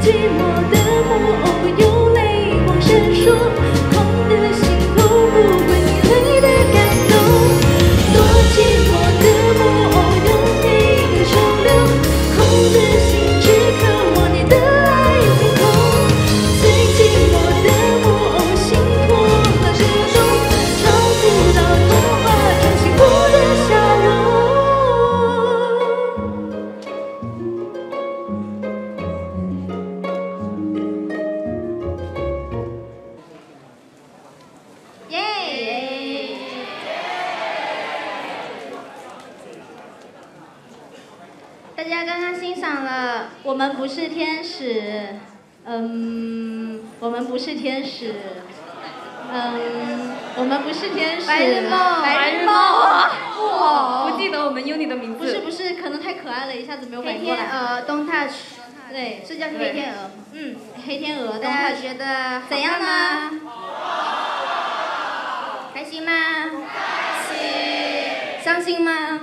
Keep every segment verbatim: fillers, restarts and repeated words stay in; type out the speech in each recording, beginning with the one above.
寂寞的木偶有泪光闪烁，空的心头不会你泪的感动。多寂寞的木偶有你的收留，空的心只渴望你的爱天空。最寂寞的木偶心破了这种，找不到童话中幸福的笑容。 大家刚刚欣赏了《我们不是天使》，嗯，我们不是天使，嗯，我们不是天使。 白日梦， 白日梦， 哇，不记得我们 Uni 的名字。 不是不是，可能太可爱了，一下子没有反黑应过来。 天鹅 ，Don't touch。 对， 是叫黑天鹅。 嗯，黑天鹅。 大家觉得怎样呢？ 开心吗？开心。伤心吗？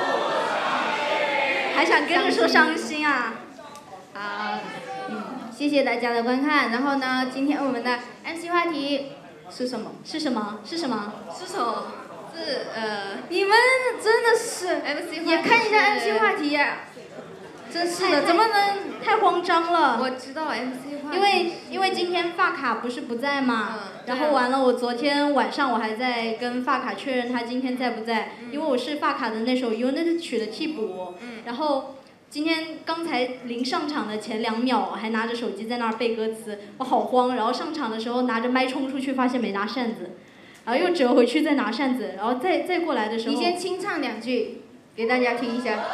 还想跟着说伤心啊？ 好，嗯，谢谢大家的观看。然后呢，今天我们的 M C 话题是什么？ 是什么？是什么？ 是什么？是呃，你们真的是 M C 也看一下 M C 话题呀、真是的，怎么能太慌张了？ 我知道 M C 话题。 因为因为今天发卡不是不在嘛， 嗯、 然后完了，我昨天晚上我还在跟发卡确认他今天在不在，嗯、因为我是发卡的那首 Unit 曲的替补，嗯、然后今天刚才临上场的前两秒还拿着手机在那儿背歌词，我好慌，然后上场的时候拿着麦冲出去，发现没拿扇子，然后又折回去再拿扇子，然后再再过来的时候， 你先清唱两句给大家听一下。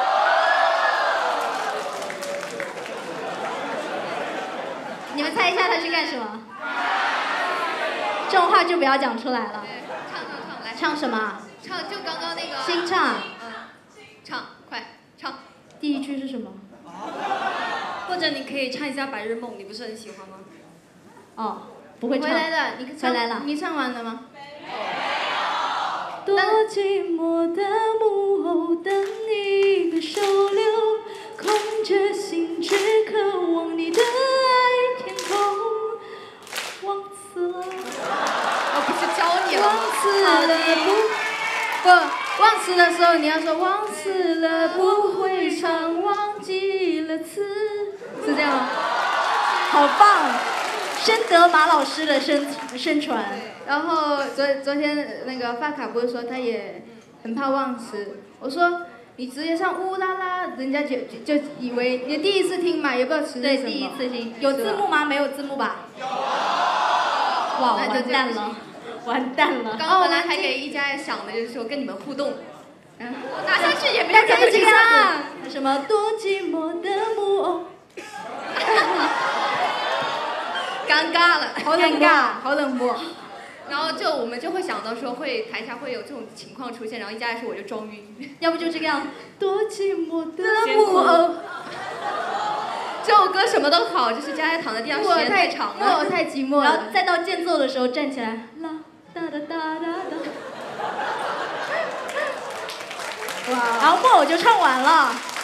你们猜一下他是干什么？这种话就不要讲出来了。 唱唱唱，来。 唱什么？ 唱就刚刚那个。 新唱。 嗯。唱，快唱。 第一句是什么？ 或者你可以唱一下《白日梦》，你不是很喜欢吗？ 哦，不会唱。 回来了，你回来了。 你唱完了吗？ 多寂寞的木偶等你的收留，空着心只渴望你的爱天空。忘词了， 我不是教你了吗？ 忘词了不不，忘词的时候你要说忘词了不会唱，忘记了词，是这样吗？ 好棒！深得马老师的宣宣传。 然后昨昨天那个发卡不是说他也很怕忘词，我说你直接唱乌拉拉，人家就就就以为你第一次听嘛，也不知道词是什么。 对，第一次听。有字幕吗？没有字幕吧？有。哇，完蛋了，完蛋了。 刚刚本来还给一家想的就是说跟你们互动， 嗯，拿下去也没有人会这样子。什么多寂寞的木偶。 尴尬了， 好冷尬， 好冷漠。然后就我们就会想到说会台下会有这种情况出现，然后一家来说我就装晕， 要不就这个样， 多寂寞的木偶。这首歌什么都好，就是家家躺在地上时间太长了， 我太寂寞了。然后再到间奏的时候站起来，啦哒哒哒哒哒。哇！然后木偶就唱完了。